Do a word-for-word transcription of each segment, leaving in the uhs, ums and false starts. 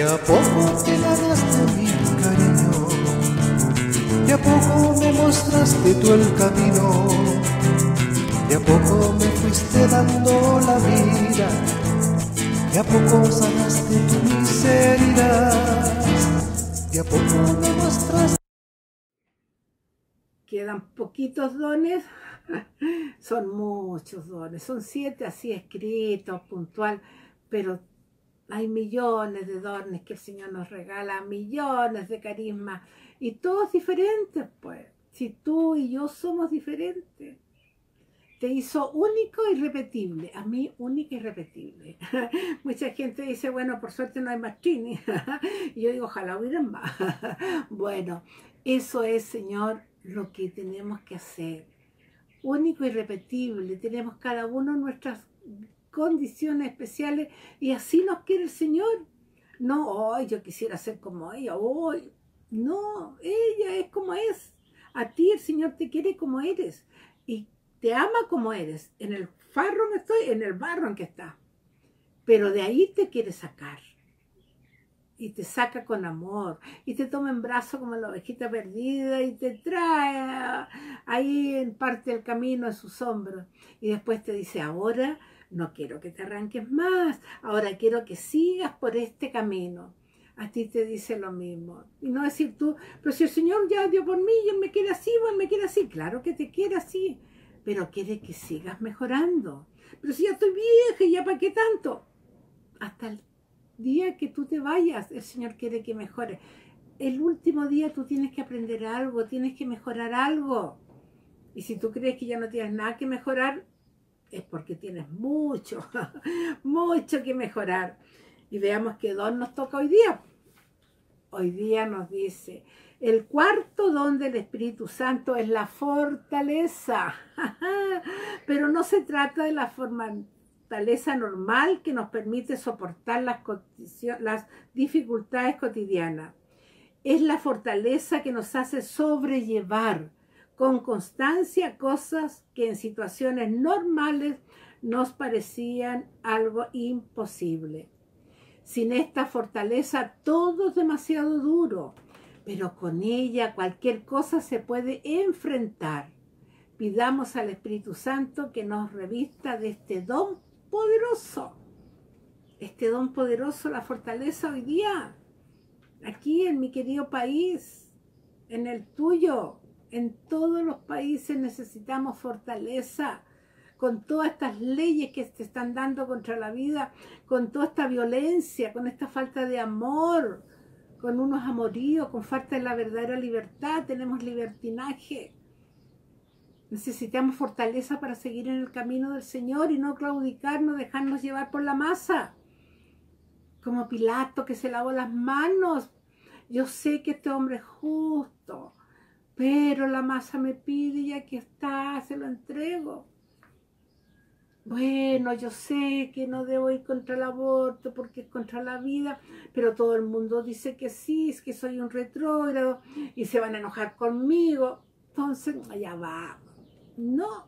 a poco te ganaste mi cariño, de a poco me mostraste tú el camino, de a poco me fuiste dando la vida, de a poco sanaste tu miseria, de a poco me mostraste. Quedan poquitos dones, son muchos dones, son siete así escritos, puntual, pero hay millones de dones que el Señor nos regala, millones de carismas, y todos diferentes, pues. Si tú y yo somos diferentes, te hizo único y irrepetible. A mí, única y irrepetible. Mucha gente dice, bueno, por suerte no hay más Trini. Y yo digo, ojalá hubieran más. Bueno, eso es, Señor, lo que tenemos que hacer. Único y irrepetible. Tenemos cada uno nuestras condiciones especiales y así nos quiere el Señor. No, hoy yo quisiera ser como ella, hoy. No, ella es como es. A ti el Señor te quiere como eres y te ama como eres. En el farro que estoy, en el barro en que estás. Pero de ahí te quiere sacar. Y te saca con amor. Y te toma en brazos como la ovejita perdida y te trae ahí en parte del camino en sus hombros. Y después te dice, ahora no quiero que te arranques más. Ahora quiero que sigas por este camino. A ti te dice lo mismo. Y no decir tú, pero si el Señor ya dio por mí y Él me quiere así, bueno, me quiere así. Claro que te quiere así, pero quiere que sigas mejorando. Pero si ya estoy vieja, ¿ya para qué tanto? Hasta el día que tú te vayas, el Señor quiere que mejores. El último día tú tienes que aprender algo, tienes que mejorar algo. Y si tú crees que ya no tienes nada que mejorar, es porque tienes mucho, mucho que mejorar. Y veamos qué don nos toca hoy día. Hoy día nos dice, el cuarto don del Espíritu Santo es la fortaleza. Pero no se trata de la fortaleza normal que nos permite soportar las, las dificultades cotidianas. Es la fortaleza que nos hace sobrellevar con constancia cosas que en situaciones normales nos parecían algo imposible. Sin esta fortaleza todo es demasiado duro, pero con ella cualquier cosa se puede enfrentar. Pidamos al Espíritu Santo que nos revista de este don poderoso. Este don poderoso, la fortaleza hoy día, aquí en mi querido país, en el tuyo, en todos los países necesitamos fortaleza. Con todas estas leyes que se están dando contra la vida, con toda esta violencia, con esta falta de amor, con unos amoríos, con falta de la verdadera libertad, tenemos libertinaje. Necesitamos fortaleza para seguir en el camino del Señor y no claudicarnos, dejarnos llevar por la masa. Como Pilato que se lavó las manos. Yo sé que este hombre es justo, pero la masa me pide y aquí está, se lo entrego. Bueno, yo sé que no debo ir contra el aborto porque es contra la vida, pero todo el mundo dice que sí, es que soy un retrógrado y se van a enojar conmigo. Entonces, allá va. No.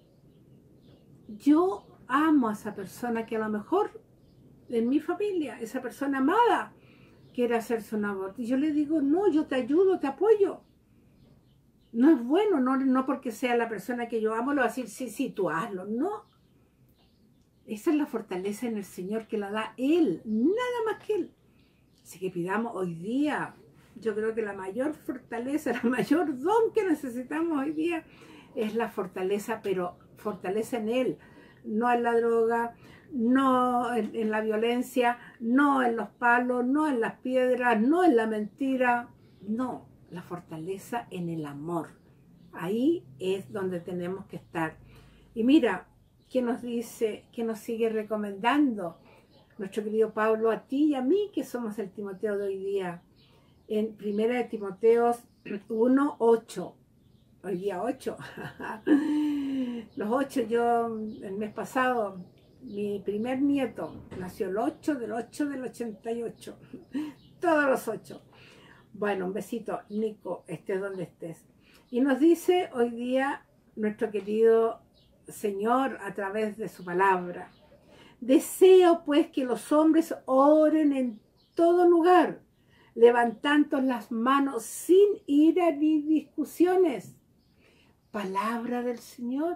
Yo amo a esa persona que a lo mejor en mi familia, esa persona amada, quiere hacerse un aborto. Y yo le digo, no, yo te ayudo, te apoyo. No es bueno, no, no porque sea la persona que yo amo, le va a decir, sí, sí, tú hazlo. No. Esa es la fortaleza en el Señor que la da Él, nada más que Él. Así que pidamos hoy día, yo creo que la mayor fortaleza, la mayor don que necesitamos hoy día es la fortaleza, pero fortaleza en Él, no en la droga, no en, en la violencia, no en los palos, no en las piedras, no en la mentira, no, la fortaleza en el amor. Ahí es donde tenemos que estar. Y mira, que nos dice, que nos sigue recomendando nuestro querido Pablo a ti y a mí, que somos el Timoteo de hoy día, en primera de Timoteo uno, ocho, hoy día ocho, los ocho, yo el mes pasado, mi primer nieto nació el ocho del ocho del ochenta y ocho, todos los ocho. Bueno, un besito, Nico, estés donde estés. Y nos dice hoy día nuestro querido Señor a través de su palabra. Deseo pues que los hombres oren en todo lugar, levantando las manos sin ira ni discusiones. Palabra del Señor.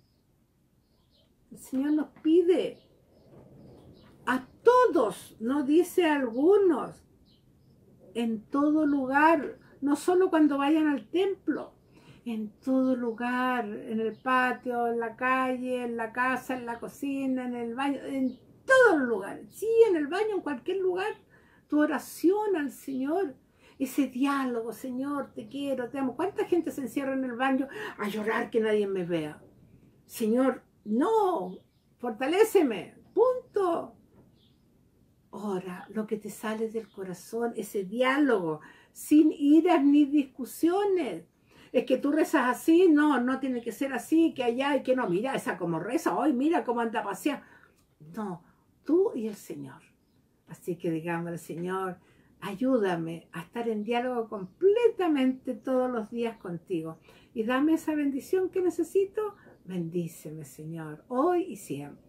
El Señor nos pide a todos, no dice a algunos, en todo lugar, no solo cuando vayan al templo, en todo lugar, en el patio, en la calle, en la casa, en la cocina, en el baño, en todos los lugares. Sí, en el baño, en cualquier lugar, tu oración al Señor, ese diálogo, Señor, te quiero, te amo. ¿Cuánta gente se encierra en el baño a llorar que nadie me vea? Señor, no, fortaléceme, punto. Ora lo que te sale del corazón, ese diálogo, sin iras ni discusiones. Es que tú rezas así, no, no tiene que ser así, que allá y que no. Mira, esa como reza hoy, mira cómo anda paseando. No, tú y el Señor. Así que digamos al Señor, ayúdame a estar en diálogo completamente todos los días contigo. Y dame esa bendición que necesito. Bendíceme, Señor, hoy y siempre.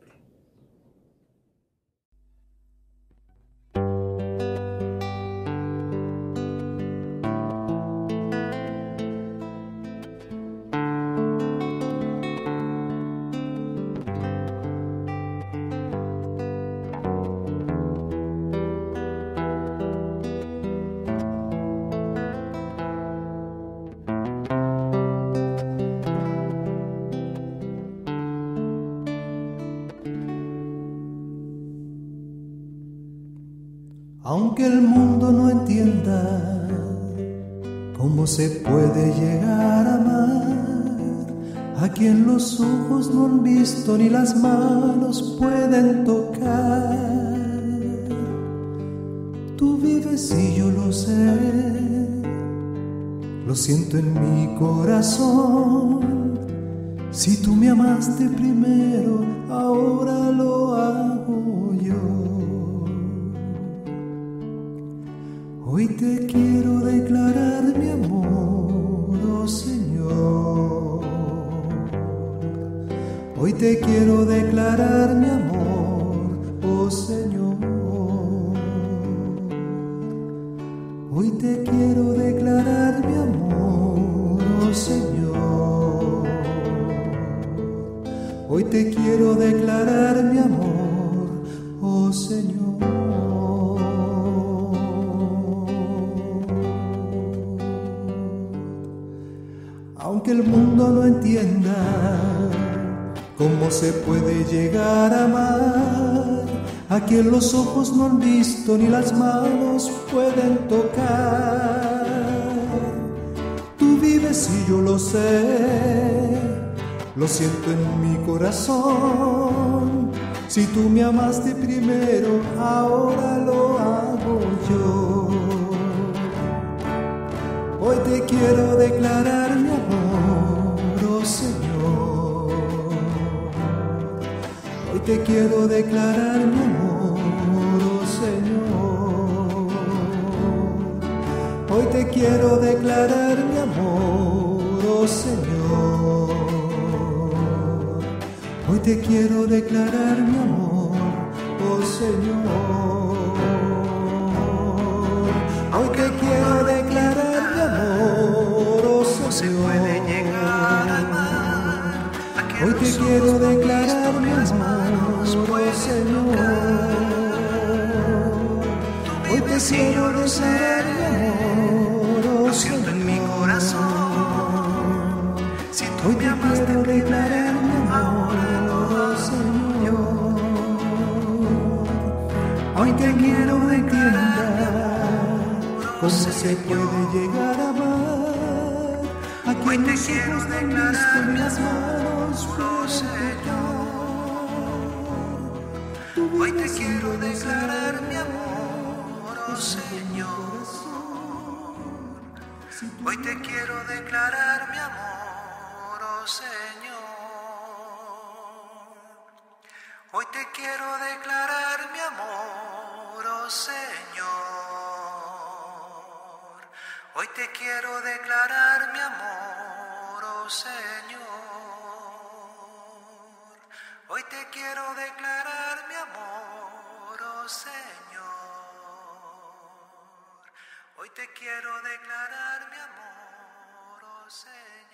Aunque el mundo no entienda cómo se puede llegar a amar a quien los ojos no han visto ni las manos pueden tocar. Tú vives y yo lo sé, lo siento en mi corazón. Si tú me amaste primero, ahora lo hago yo. Hoy te quiero declarar mi amor, oh Señor. Hoy te quiero declarar mi amor, oh Señor. Hoy te quiero declarar mi amor, oh Señor. Hoy te quiero declarar mi amor, oh Señor. Aunque el mundo no entienda cómo se puede llegar a amar a quien los ojos no han visto ni las manos pueden tocar. Tú vives y yo lo sé, lo siento en mi corazón. Si tú me amaste primero, ahora lo hago yo. Hoy te quiero declarar mi amor, oh Señor. Hoy te quiero declarar mi amor, oh Señor. Hoy te quiero declarar mi amor, oh Señor. Hoy te quiero declarar mi amor, oh Señor. Hoy te quiero declarar mi amor, oh Señor. Hoy te quiero declarar mi amor, oh Señor. Hoy te quiero declarar mi amor, oh Señor. En mi corazón. Hoy te quiero declarar mi amor, oh Señor. Hoy te quiero declarar cómo se puede llegar a amar a quien los ojos no han visto ni las manos pueden tocar. Hoy te quiero declarar mi amor, oh Señor. Hoy te quiero declarar mi amor, oh Señor. Hoy te quiero declarar mi amor, oh Señor. Hoy te quiero declarar mi amor, oh Señor. Hoy te quiero declarar mi amor, oh Señor. te quiero declarar mi amor, oh Señor.